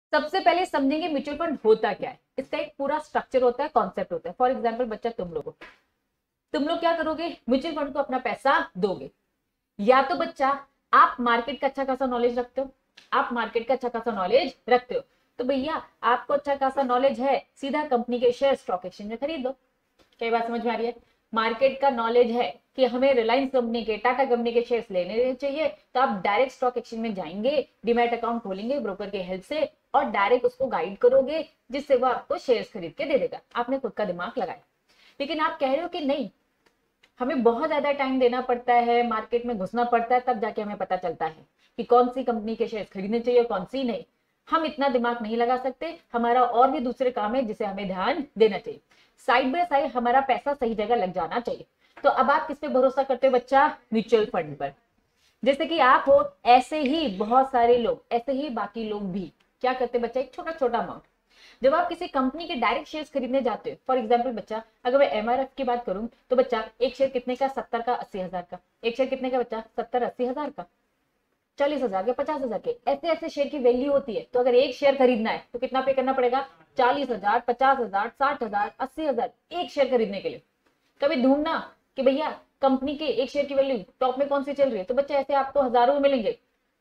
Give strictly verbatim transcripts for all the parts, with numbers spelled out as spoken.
सबसे पहले समझेंगे म्यूचुअल फंड होता क्या है। इसका एक पूरा स्ट्रक्चर होता है, कॉन्सेप्ट होता है। फॉर एग्जाम्पल बच्चा, तुम लोग तुम लोग क्या करोगे, म्यूचुअल फंड को अपना पैसा दोगे। या तो बच्चा आप मार्केट का अच्छा खासा नॉलेज रखते हो, आप मार्केट का अच्छा खासा नॉलेज रखते हो तो भैया आपको अच्छा खासा नॉलेज है, सीधा कंपनी के शेयर स्टॉक एक्सचेंज में खरीद दो। क्या बात समझ में आ रही है? मार्केट का नॉलेज है कि हमें रिलायंस कंपनी के, टाटा कंपनी के शेयर्स लेने चाहिए, तो आप डायरेक्ट स्टॉक एक्सचेंज में जाएंगे, डीमैट अकाउंट खोलेंगे ब्रोकर के हेल्प से और डायरेक्ट उसको गाइड करोगे, जिससे वो आपको शेयर्स खरीद के दे देगा। आपने खुद का दिमाग लगाया। लेकिन आप कह रहे हो कि नहीं, हमें बहुत ज्यादा टाइम देना पड़ता है, मार्केट में घुसना पड़ता है, तब जाके हमें पता चलता है कि कौन सी कंपनी के शेयर खरीदने चाहिए, कौन सी नहीं। हम इतना दिमाग नहीं लगा सकते, हमारा और भी दूसरे काम है जिसे हमें ध्यान देना चाहिए। साइड बाय साइड हमारा पैसा सही जगह लग जाना चाहिए। तो अब आप किस पे भरोसा करते हो बच्चा? म्यूचुअल फंड पर। जैसे कि आप हो, ऐसे ही बहुत सारे लोग, ऐसे ही बाकी लोग भी क्या करते हैं बच्चा, एक छोटा छोटा अमाउंट। जब आप किसी कंपनी के डायरेक्ट शेयर्स खरीदने जाते हो, फॉर एग्जांपल बच्चा, अगर मैं एमआरएफ की बात करूं तो बच्चा एक शेयर कितने का? सत्तर का, अस्सी हजार का। एक शेयर कितने का बच्चा? सत्तर अस्सी हजार का, चालीस हजार के, पचास हजार के, ऐसे ऐसे शेयर की वैल्यू होती है। तो अगर एक शेयर खरीदना है तो कितना पे करना पड़ेगा? चालीस हजार, पचास हजार, साठ हजार, अस्सी हजार एक शेयर खरीदने के लिए। कभी ढूंढना कि भैया कंपनी के एक शेयर की वैल्यू टॉप में कौन सी चल रही है, तो बच्चा ऐसे आपको हजारों में मिलेंगे।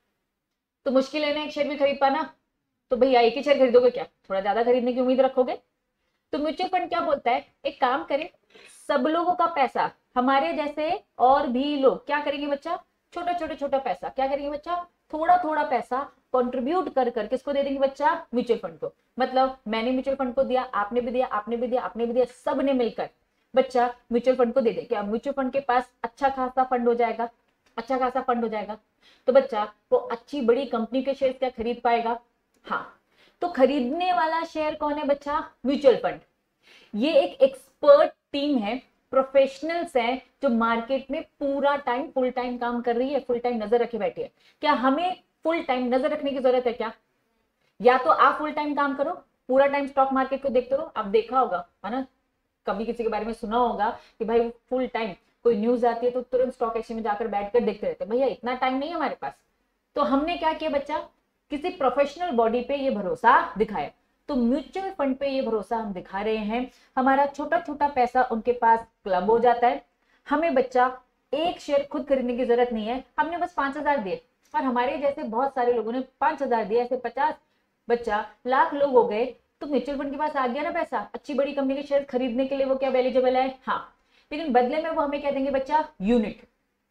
तो मुश्किल है ना एक शेयर भी खरीद पाना। तो भैया एक ही शेयर खरीदोगे क्या? थोड़ा ज्यादा खरीदने की उम्मीद रखोगे। तो म्यूचुअल फंड क्या बोलता है, एक काम करें, सब लोगों का पैसा, हमारे जैसे और भी लोग क्या करेंगे बच्चा? छोटा छोटा छोटा पैसा क्या करेंगे बच्चा? थोड़ा थोड़ा पैसा कंट्रीब्यूट कर कर किसको दे देंगे बच्चा? म्यूचुअल फंड को। मतलब मैंने म्यूचुअल फंड को दिया, आपने भी दिया, आपने भी दिया, आपने भी दिया, सब ने मिलकर बच्चा म्यूचुअल फंड को दे दे। क्या म्यूचुअल फंड के पास अच्छा खासा फंड हो जाएगा? अच्छा खासा फंड हो जाएगा। तो बच्चा वो अच्छी बड़ी कंपनी के शेयर क्या खरीद पाएगा? हाँ। तो खरीदने वाला शेयर कौन है बच्चा? Mutual fund. ये एक एक्सपर्ट टीम है, प्रोफेशनल्स हैं जो मार्केट में पूरा टाइम फुल टाइम काम कर रही है, फुल टाइम नजर रखे बैठी है। क्या हमें फुल टाइम नजर रखने की जरूरत है क्या? या तो आप फुल टाइम काम करो, पूरा टाइम स्टॉक मार्केट को देखते रहो। आप देखा होगा है ना, कभी किसी के बारे में सुना होगा कि भाई फुल टाइम कोई न्यूज आती है तो तुरंत स्टॉक एक्सचेंज में जाकर बैठकर देखते रहते हैं। भैया इतना टाइम नहीं है हमारे पास। तो हमने क्या किया बच्चा, किसी प्रोफेशनल बॉडी पे ये भरोसा दिखाया। तो म्यूचुअल फंड पे ये भरोसा हम दिखा रहे हैं। हमारा छोटा छोटा पैसा उनके पास क्लब हो जाता है। हमें बच्चा एक शेयर खुद खरीदने की जरूरत नहीं है, हमने बस पांच हजार दिए और हमारे जैसे बहुत सारे लोगों ने पांच हजार दिए, ऐसे पचास बच्चा लाख लोग हो गए। तो म्यूचुअल फंड के पास आ गया ना पैसा, अच्छी बड़ी कंपनी के शेयर खरीदने के लिए वो क्या एलिजिबल है? हाँ। लेकिन बदले में वो हमें क्या देंगे बच्चा? यूनिट।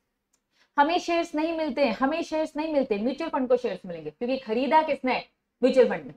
हमें शेयर्स नहीं मिलते हैं, हमें शेयर्स नहीं मिलते, म्यूचुअल फंड को शेयर्स मिलेंगे, क्योंकि खरीदा किसने? म्यूचुअल फंड ने।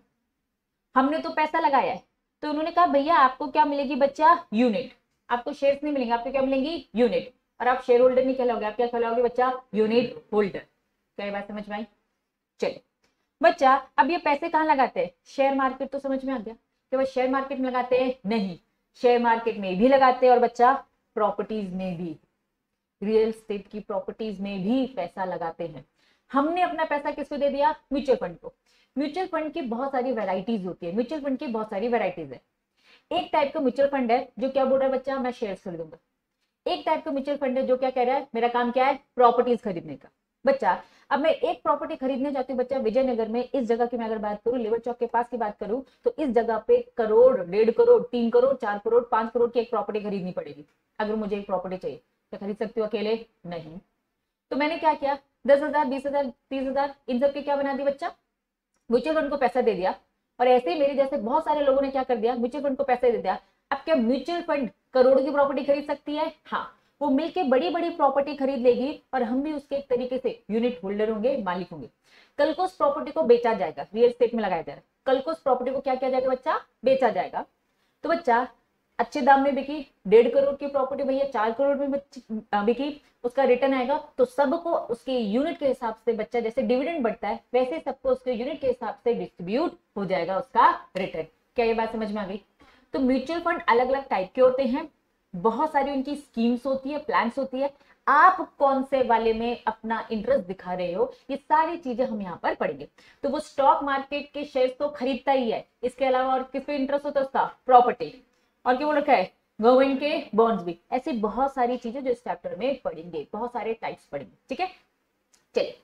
हमने तो पैसा लगाया है। तो उन्होंने कहा भैया आपको क्या मिलेगी बच्चा? यूनिट। आपको शेयर्स नहीं मिलेंगे, आपको क्या मिलेंगी? यूनिट। और आप शेयर होल्डर नहीं कहलाओगे, आप क्या कहलाओगे बच्चा? Unit holder. क्या बात समझ में आई? चलिए बच्चा, अब ये पैसे कहाँ लगाते हैं? शेयर मार्केट तो समझ में आ गया कि बस शेयर मार्केट में लगाते हैं? नहीं, शेयर मार्केट में भी लगाते हैं और बच्चा प्रॉपर्टीज में भी, रियल एस्टेट की प्रॉपर्टीज में भी पैसा लगाते हैं। हमने अपना पैसा किसको दे दिया? म्यूचुअल फंड को। म्यूचुअल फंड की बहुत सारी वैरायटीज होती है, म्यूचुअल फंड की बहुत सारी वैरायटीज है। एक टाइप का म्यूचुअल फंड है जो क्या बोल रहा है बच्चा? मैं शेयर खरीदूंगा। एक टाइप का म्यूचुअल फंड है जो क्या कह रहा है? मेरा काम क्या है? प्रॉपर्टीज खरीदने का। बच्चा अब मैं एक प्रॉपर्टी खरीदने जाती हूँ बच्चा, विजयनगर में, इस जगह की मैं अगर बात करूँ, लेबर चौक के पास की बात करूँ, तो इस जगह पे करोड़, डेढ़ करोड़, तीन करोड़, चार करोड़, पांच करोड़ की एक प्रॉपर्टी खरीदनी पड़ेगी। अगर मुझे एक प्रॉपर्टी चाहिए तो खरीद सकती हूँ अकेले? नहीं। तो मैंने क्या किया, दस हजार, बीस हजार, तीस हजार, इन सब के क्या बना दी बच्चा? म्यूचुअल फंड को पैसा दे दिया। और ऐसे ही मेरे जैसे बहुत सारे लोगों ने क्या कर दिया? म्यूचुअल फंड को पैसे दे दिया। अब क्या म्यूचुअल फंड करोड़ों की प्रॉपर्टी खरीद सकती है? हाँ। वो मिलके बड़ी बड़ी प्रॉपर्टी खरीद लेगी और हम भी उसके एक तरीके से यूनिट होल्डर होंगे, मालिक होंगे। कल को उस प्रॉपर्टी को बेचा जाएगा, रियल एस्टेट में लगाया जाएगा। कल को उस प्रॉपर्टी को क्या किया जाएगा बच्चा? बेचा जाएगा। तो बच्चा अच्छे दाम में बिकी, डेढ़ करोड़ की प्रॉपर्टी भैया चार करोड़ में बिकी, उसका रिटर्न आएगा तो सबको उसके यूनिट के हिसाब से बच्चा, जैसे डिविडेंड बढ़ता है वैसे सबको उसके यूनिट के हिसाब से डिस्ट्रीब्यूट हो जाएगा उसका रिटर्न। क्या ये बात समझ में आ गई? तो म्यूचुअल फंड अलग अलग टाइप के होते हैं, बहुत सारी उनकी स्कीम्स होती है, प्लान्स होती है। आप कौन से वाले में अपना इंटरेस्ट दिखा रहे हो, ये सारी चीजें हम यहाँ पर पढ़ेंगे। तो वो स्टॉक मार्केट के शेयर तो खरीदता ही है, इसके अलावा और किस पे इंटरेस्ट होता है उसका? प्रॉपर्टी। और क्या बोल रखा है? गवर्नमेंट के बॉन्ड्स भी। ऐसी बहुत सारी चीजें जो इस चैप्टर में पढ़ेंगे, बहुत सारे टाइप्स पढ़ेंगे। ठीक है, चलिए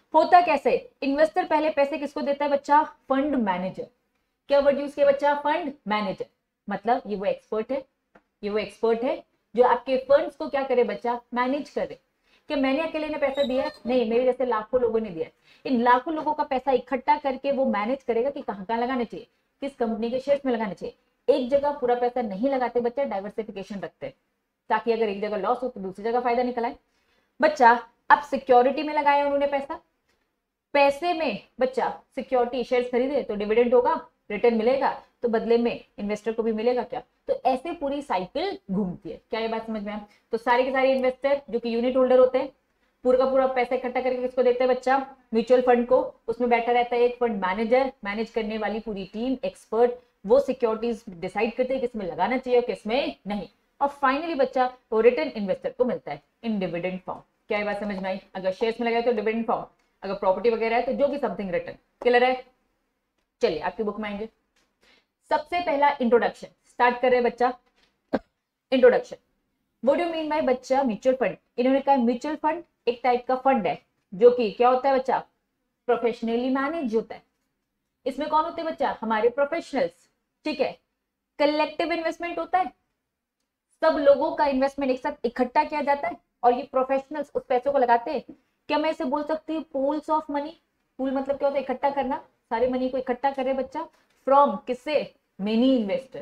होता कैसे, इन्वेस्टर पहले पैसे किसको देता है बच्चा, फंड मैनेजर। क्या वर्ड यूज किया बच्चा, फंड मैनेजर, मतलब ये वो एक्सपर्ट है, ये वो एक्सपर्ट है जो आपके फंड्स को क्या करे बच्चा, मैनेज करे। कि मैंने अकेले ने पैसा दिया है, नहीं, मेरे जैसे लाखों लोगों ने दिया है। इन लाखों लोगों का पैसा इकट्ठा करके वो मैनेज करेगा कि कहां कहां लगाने चाहिए, किस कंपनी के शेयर्स में लगाने चाहिए। एक जगह पूरा पैसा नहीं लगाते बच्चा, डाइवर्सिफिकेशन रखते हैं, ताकि अगर एक जगह लॉस हो तो दूसरी जगह फायदा निकल आए। बच्चा अब सिक्योरिटी में लगाया उन्होंने पैसा, पैसे में बच्चा सिक्योरिटी शेयर्स खरीदे तो डिविडेंड होगा, रिटर्न मिलेगा, तो बदले में इन्वेस्टर को भी मिलेगा क्या, तो ऐसे पूरी साइकिल घूमती है। क्या ये बात समझ में आया? तो सारे के सारे इन्वेस्टर जो कि यूनिट होल्डर होते हैं, पूरा का पूरा पैसा इकट्ठा करके किसको देते हैं बच्चा, म्यूचुअल फंड को। उसमें बैठा रहता है एक फंड मैनेजर, मैनेज करने वाली पूरी टीम, एक्सपर्ट, वो सिक्योरिटीज डिसाइड करते हैं किसमें लगाना चाहिए और किसमें नहीं, और फाइनली बच्चा वो रिटर्न इन्वेस्टर को मिलता है इन डिविडेंड फॉर्म। क्या ये बात समझ में आई? अगर शेयर्स में लगाए तो डिविडेंड फॉर्म, अगर प्रॉपर्टी वगैरह है तो जो भी समथिंग रिटर्न। क्लियर है? चलिए आपकी बुक में आएंगे। सबसे पहला इंट्रोडक्शन स्टार्ट कर रहे हैं बच्चा। Introduction, what do you mean by बच्चा म्यूचुअल फंड? इन्होंने कहा म्यूचुअल फंड एक टाइप का फंड है जो कि क्या होता है बच्चा, प्रोफेशनली मैनेज होता है। इसमें कौन होते हैं बच्चा, हमारे प्रोफेशनल्स, ठीक है। कलेक्टिव इन्वेस्टमेंट होता है, सब लोगों का इन्वेस्टमेंट एक साथ इकट्ठा किया जाता है और ये प्रोफेशनल्स उस पैसों को लगाते हैं। क्या मैं इसे बोल सकती हूँ पूल्स ऑफ मनी? पूल मतलब क्या होता है, इकट्ठा करना, सारे मनी को इकट्ठा करे बच्चा, फ्रॉम किससे, मेनी इन्वेस्टर्स।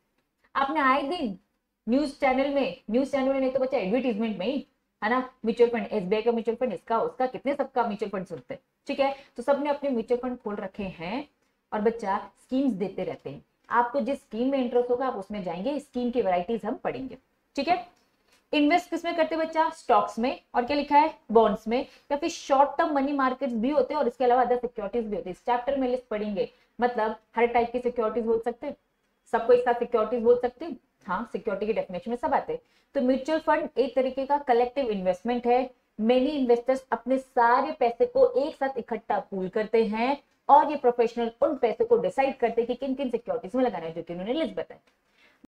आपने आए दिन न्यूज चैनल में, न्यूज चैनल में नहीं तो बच्चा एडवर्टीजमेंट में ही, है ना, म्यूचुअल फंड, एसबीआई का म्यूचुअल फंड, इसका उसका, कितने सबका म्यूचुअल फंड सुनते हैं, ठीक है। तो सबने अपने म्यूचुअल फंड खोल रखे हैं और बच्चा स्कीम्स देते रहते हैं। आपको जिस स्कीम में इंटरेस्ट होगा आप उसमें जाएंगे, स्कीम की वैरायटीज हम पढ़ेंगे, ठीक है। इन्वेस्ट किसमें करते हैं बच्चा, स्टॉक्स में, और क्या लिखा है, बॉन्ड्स में, या फिर शॉर्ट टर्म मनी मार्केट्स भी होते हैं और इसके अलावा अदर सिक्योरिटीज भी होती है। इस चैप्टर में लिस्ट पढ़ेंगे, मतलब हर टाइप की सिक्योरिटीज बोल सकते हैं, सबको एक साथ सिक्योरिटीज बोल सकते हैं, हाँ, सिक्योरिटी की डेफिनेशन में सब आते हैं। तो म्यूचुअल फंड एक तरीके का कलेक्टिव इन्वेस्टमेंट है। मेनी इन्वेस्टर्स अपने सारे पैसे को एक साथ इकट्ठा पूल करते हैं और ये प्रोफेशनल उन पैसे को डिसाइड करते हैं कि किन किन सिक्योरिटीज में लगाना है, जो कि उन्होंने लिस्ट बताई।